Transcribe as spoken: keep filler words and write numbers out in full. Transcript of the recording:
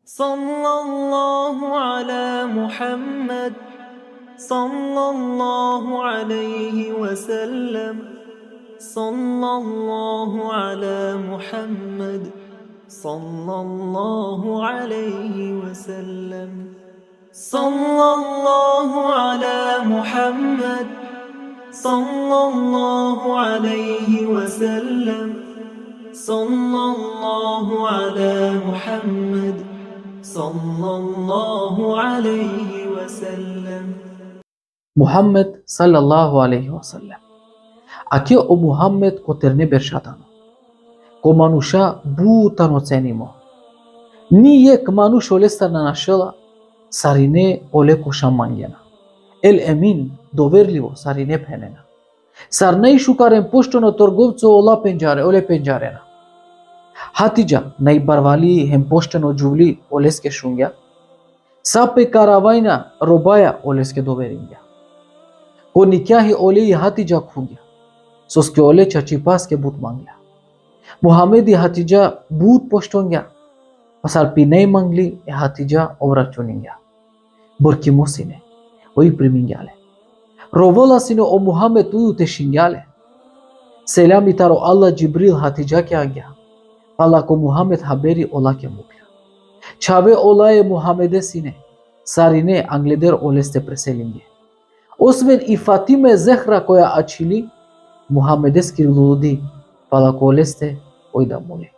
صلى الله على محمد صلى الله عليه وسلم صلى الله على محمد صلى الله عليه وسلم صلى الله على محمد صلى الله عليه وسلم صلى الله على محمد صلى الله عليه وسلم Muhammed sallallahu alaihi wasallam. Akio o Muhammed ko terne bershatano. Ko manusha butano cenimo. Ni yek manush olesta na nashela sarine ole ko shamangyana. El emin doverlivo sarine phenena. Sarnei shukaren pushtono torgovco ola penjare ole penjarena. Hatija nai barwali hem pushtono juvli oleske shungya. Sape karavaina robaya oleske doveringa. को निक्या ही ओले हातिजा खू गया सो उसके ओले चची पास के बूत मांग लिया मुहम्मदी हातिजा बूत पोस्टों गया पसार पी नहीं मांगली ये हातिजा ओवरा चुनिंग गया बुरकी मुसी ने वही प्रेमिंग गया रोवोला सिनो ओ मुहम्मद तू उते शिंगाले सलाम इतारो अल्लाह जिब्रील हातिजा के आ गया पाला को मुहम्मद हबेरी ओला के मुकला छावे ओलाए मुहम्मद सिने सारी ने अंग्लेदर ओलेस्ते प्रेसेलिंगे उसमें इफाती में ज़ख्रा कोया अच्छीली मुहम्मद की लूदी पाला कोलेस्ते ओइदा मोले